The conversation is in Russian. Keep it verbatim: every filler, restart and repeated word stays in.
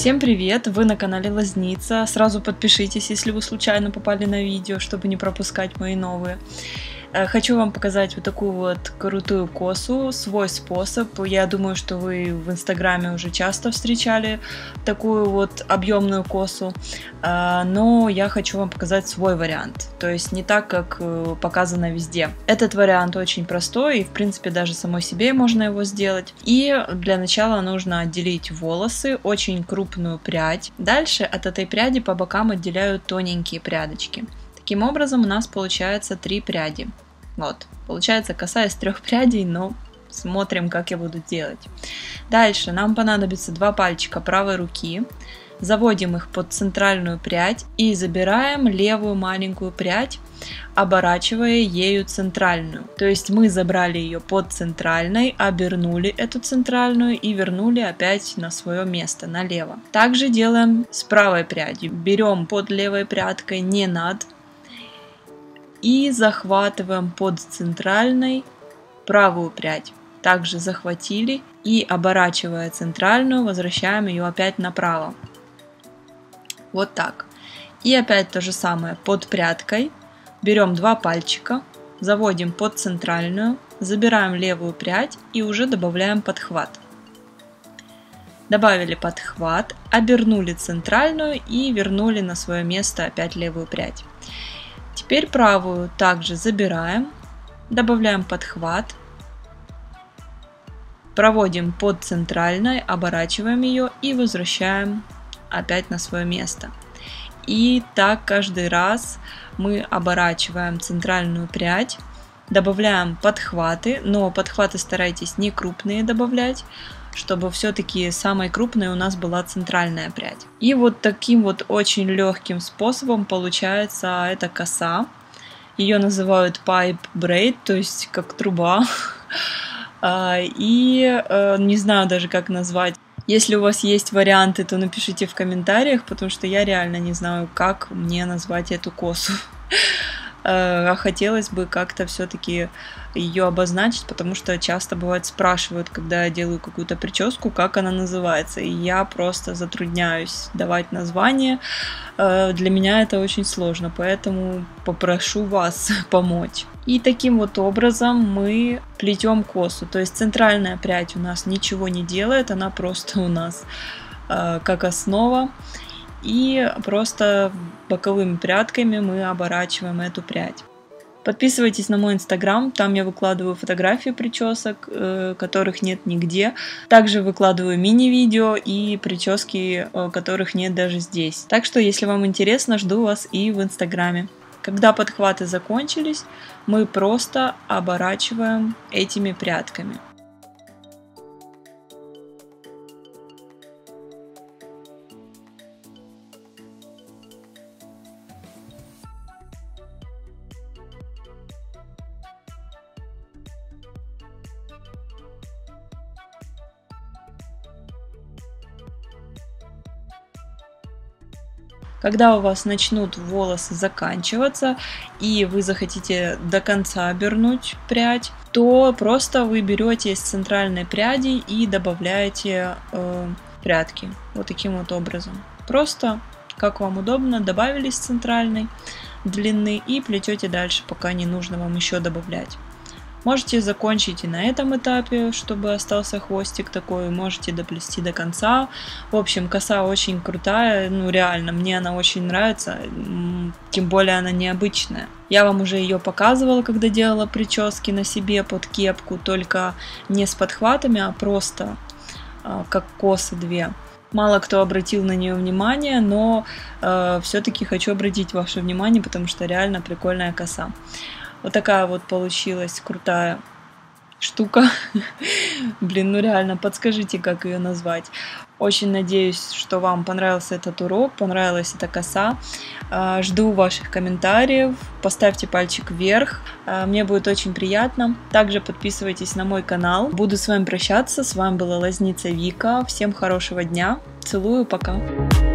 Всем привет! Вы на канале Лозница. Сразу подпишитесь, если вы случайно попали на видео, чтобы не пропускать мои новые. Хочу вам показать вот такую вот крутую косу, свой способ. Я думаю, что вы в инстаграме уже часто встречали такую вот объемную косу, но я хочу вам показать свой вариант, то есть не так, как показано везде. Этот вариант очень простой, и в принципе даже самой себе можно его сделать. И для начала нужно отделить волосы, очень крупную прядь. Дальше от этой пряди по бокам отделяю тоненькие прядочки. Таким образом у нас получается три пряди. Вот, получается коса из трех прядей, но смотрим, как я буду делать. Дальше нам понадобится два пальчика правой руки. Заводим их под центральную прядь и забираем левую маленькую прядь, оборачивая ею центральную. То есть мы забрали ее под центральной, обернули эту центральную и вернули опять на свое место, налево. Также делаем с правой прядью. Берем под левой прядкой, не над. И захватываем под центральной правую прядь. Также захватили и, оборачивая центральную, возвращаем ее опять направо. Вот так. И опять то же самое под прядкой. Берем два пальчика, заводим под центральную, забираем левую прядь и уже добавляем подхват. Добавили подхват, обернули центральную и вернули на свое место опять левую прядь. Теперь правую также забираем, добавляем подхват, проводим под центральной, оборачиваем ее и возвращаем опять на свое место. И так каждый раз мы оборачиваем центральную прядь, добавляем подхваты, но подхваты старайтесь не крупные добавлять, чтобы все-таки самой крупной у нас была центральная прядь. И вот таким вот очень легким способом получается эта коса. Ее называют pipe braid, то есть как труба. И не знаю даже, как назвать. Если у вас есть варианты, то напишите в комментариях, потому что я реально не знаю, как мне назвать эту косу. А хотелось бы как-то все-таки ее обозначить, потому что часто бывает спрашивают, когда я делаю какую-то прическу, как она называется, и я просто затрудняюсь давать название. Для меня это очень сложно, поэтому попрошу вас помочь. И таким вот образом мы плетем косу, то есть центральная прядь у нас ничего не делает, она просто у нас как основа. И просто боковыми прядками мы оборачиваем эту прядь. Подписывайтесь на мой инстаграм, там я выкладываю фотографии причесок, которых нет нигде. Также выкладываю мини-видео и прически, которых нет даже здесь. Так что, если вам интересно, жду вас и в инстаграме. Когда подхваты закончились, мы просто оборачиваем этими прядками. Когда у вас начнут волосы заканчиваться и вы захотите до конца обернуть прядь, то просто вы берете из центральной пряди и добавляете э, прядки вот таким вот образом. Просто как вам удобно, добавили с центральной длины и плетете дальше, пока не нужно вам еще добавлять. Можете закончить и на этом этапе, чтобы остался хвостик такой, можете доплести до конца. В общем, коса очень крутая, ну реально, мне она очень нравится, тем более она необычная. Я вам уже ее показывала, когда делала прически на себе под кепку, только не с подхватами, а просто как косы две. Мало кто обратил на нее внимание, но э, все-таки хочу обратить ваше внимание, потому что реально прикольная коса. Вот такая вот получилась крутая штука. Блин, ну реально, подскажите, как ее назвать. Очень надеюсь, что вам понравился этот урок, понравилась эта коса. Жду ваших комментариев, поставьте пальчик вверх, мне будет очень приятно. Также подписывайтесь на мой канал. Буду с вами прощаться, с вами была Лозница Вика. Всем хорошего дня, целую, пока.